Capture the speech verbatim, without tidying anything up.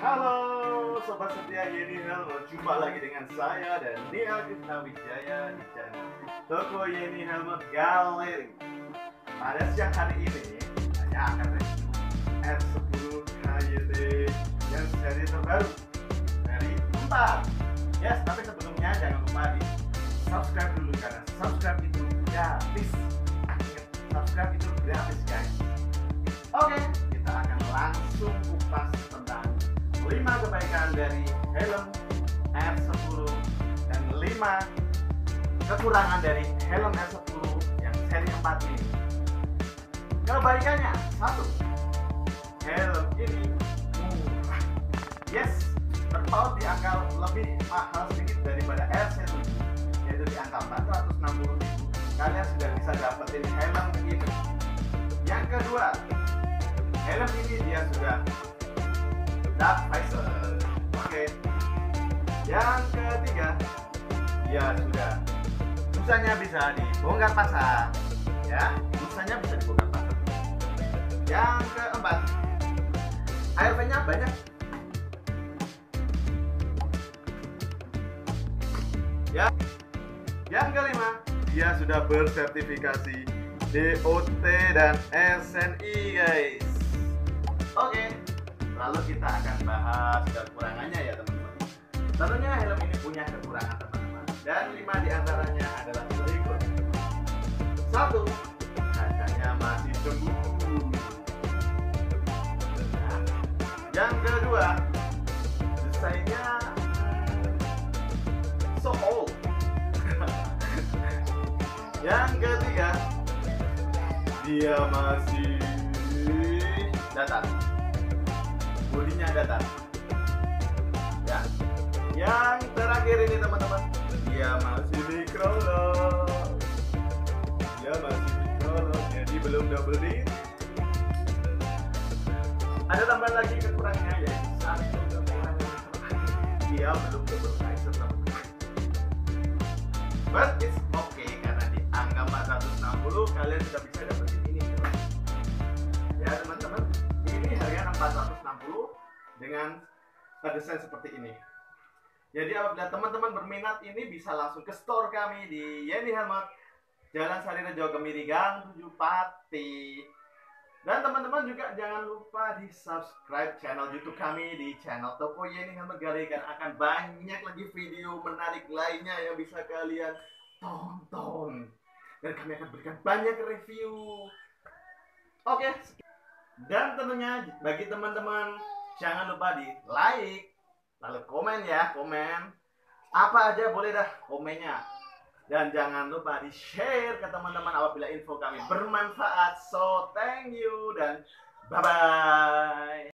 Halo Sobat Setia Yeni Helmet, jumpa lagi dengan saya dan Nia Krishna Wijaya di channel Toko Yeni Helmet Galeri. Pada siang hari ini saya akan review R sepuluh H Y T yang seri terbaru dari empat. Yes, tapi sebelumnya jangan lupa di subscribe dulu karena subscribe itu gratis. Ingat, subscribe itu gratis guys. Oke, kita akan langsung kupas tentang lima kebaikan dari helm R sepuluh dan lima kekurangan dari helm R sepuluh yang seri empat ini. Kebaikannya, satu, helm ini murah. Yes, terpaut di angka lebih mahal sedikit daripada R tujuh, yaitu di angka empat ratus enam puluh ribu. Kalian sudah bisa dapetin helm ini. Yang kedua, helm ini dia sudah dark visor. Oke. Yang ketiga, dia sudah busanya bisa dibongkar pasang. Ya, busanya bisa dibongkar pasang. Yang keempat, A R V-nya banyak. Ya. Yang kelima, dia sudah bersertifikasi D O T dan S N I guys. Oke, lalu kita akan bahas kekurangannya ya teman-teman. Tentunya helm ini punya kekurangan teman-teman, dan lima diantaranya adalah berikut. Satu, kacanya masih cemburu. Yang kedua, desainnya so old. Yang ketiga, dia masih datar, bodinya datar. Ya, yang terakhir ini teman-teman, dia masih microlock. Dia masih microlock, jadi belum double D. Ada tambahan lagi kekurangannya ya, satu kekurangan, dia belum double visor teman-teman. But it's okay karena di angka empat ratus enam puluh kalian sudah bisa dapetin ini. Ya teman-teman, ini harga empat ratus enam puluh dengan desain seperti ini. Jadi apabila teman-teman berminat ini bisa langsung ke store kami di Yeni Helmet, Jalan Sarirejo Kemiri Gang tujuh Pati. Dan teman-teman juga jangan lupa di subscribe channel YouTube kami di channel Toko Yeni Helmet Galeri, karena akan banyak lagi video menarik lainnya yang bisa kalian tonton. Dan kami akan berikan banyak review. Oke, dan tentunya bagi teman-teman jangan lupa di like, lalu komen ya, komen apa aja boleh dah komennya. Dan jangan lupa di share ke teman-teman apabila info kami bermanfaat. So thank you dan bye bye.